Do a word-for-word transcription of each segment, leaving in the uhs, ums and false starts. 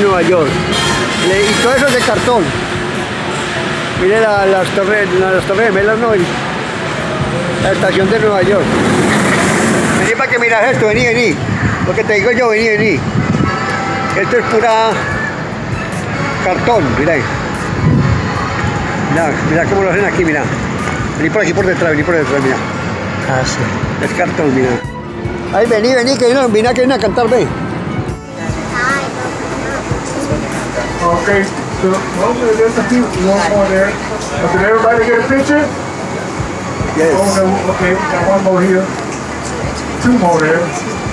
Nueva York. Le, y todo eso es de cartón. Mire la, las torres, la, las torres gemelas, no, y la estación de Nueva York. Vení para que miras esto, vení, vení. Lo que te digo yo, vení, vení. Esto es pura cartón, mira ahí. Mira, mira cómo lo hacen aquí, mira. Vení por aquí por detrás, vení por detrás, mira. Ah, sí. Es cartón, mira. Ay, vení, vení, que viene, vení, que viene a cantar, ven. Okay, so well, there's a few one more there. But did everybody get a picture? Yes. Oh, no, okay, got one more here. Two more there.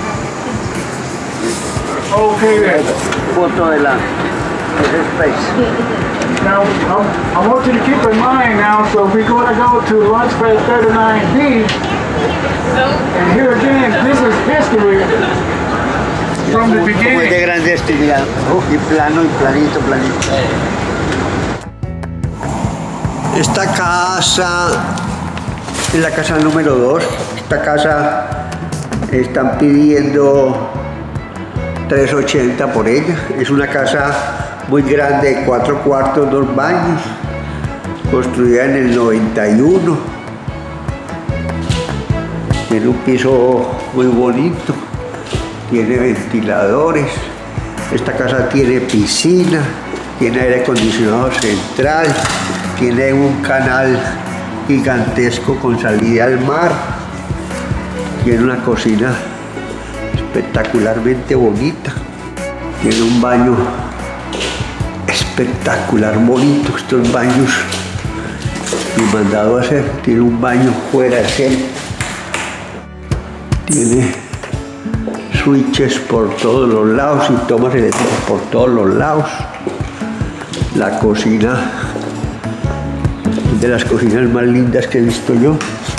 Okay then. Foto de la de ese space. Now, I, I want you to keep in mind now, so if we're going to go to Launchpad thirty-nine B, and here again, this is history from the beginning. Muy de grande este, mira. Uh, y plano, y planito, planito. Esta casa es la casa número dos. Esta casa están pidiendo tres ochenta por ella. Es una casa muy grande, de cuatro cuartos, dos baños, construida en el noventa y uno. Tiene un piso muy bonito, tiene ventiladores. Esta casa tiene piscina, tiene aire acondicionado central, tiene un canal gigantesco con salida al mar, tiene una cocina espectacularmente bonita, tiene un baño espectacular bonito. Estos baños me he mandado a hacer. Tiene un baño fuera de centro, tiene switches por todos los lados y tomas eléctricas por todos los lados. La cocina es de las cocinas más lindas que he visto yo.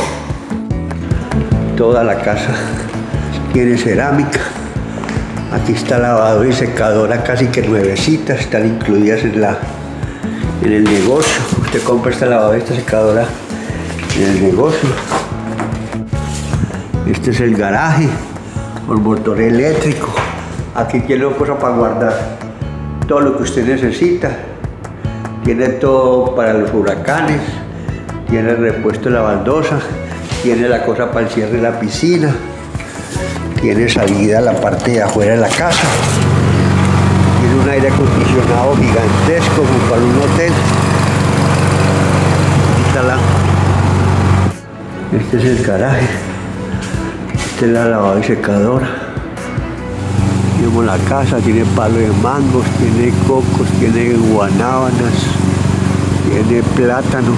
Toda la casa tiene cerámica. Aquí está lavadora y secadora casi que nuevecitas, están incluidas en, la, en el negocio. Usted compra esta lavadora y esta secadora en el negocio. Este es el garaje con motor eléctrico. Aquí tiene una cosa para guardar todo lo que usted necesita. Tiene todo para los huracanes, tiene el repuesto de la baldosa, tiene la cosa para el cierre de la piscina. Tiene salida a la parte de afuera de la casa. Tiene un aire acondicionado gigantesco como para un hotel. Este es el garaje. Esta es la lavadora y secadora. Tenemos la casa, tiene palo de mangos, tiene cocos, tiene guanábanas, tiene plátano,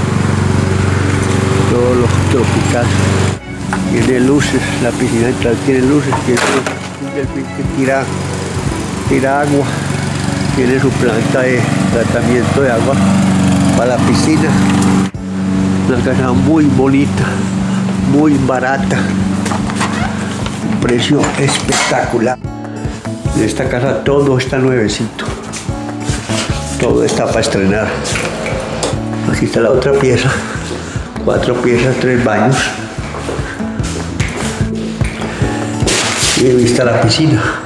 todo lo tropical. Tiene luces, la piscina central tiene luces, tiene un delfín que tira, tira agua, tiene su planta de tratamiento de agua para la piscina. Una casa muy bonita, muy barata, un precio espectacular. En esta casa todo está nuevecito, todo está para estrenar. Aquí está la otra pieza, cuatro piezas, tres baños. Y vista la piscina.